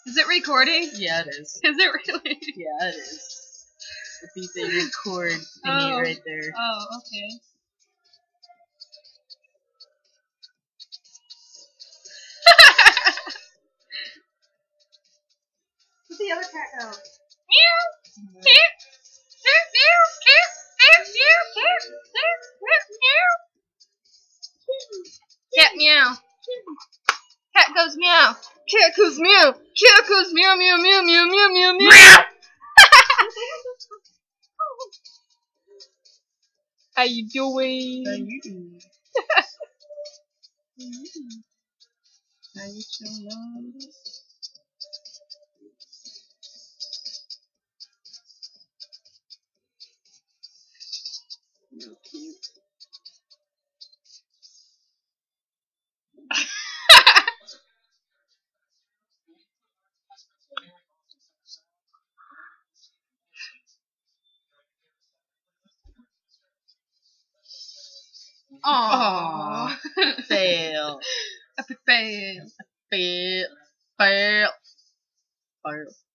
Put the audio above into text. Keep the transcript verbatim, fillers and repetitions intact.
Is it recording? Yeah, it is. Is it really? Yeah, it is. The beat they record thingy Oh. right there. Oh, okay. Where'd the other cat go? Meow. Meow. Cat meow. Cat goes meow. Cat goes meow. Cat goes meow meow meow meow meow meow meow. How you doing? How you doing? How you doing? You're cute. Aww. Fail. Epic fail. Fail. Fail. Fail.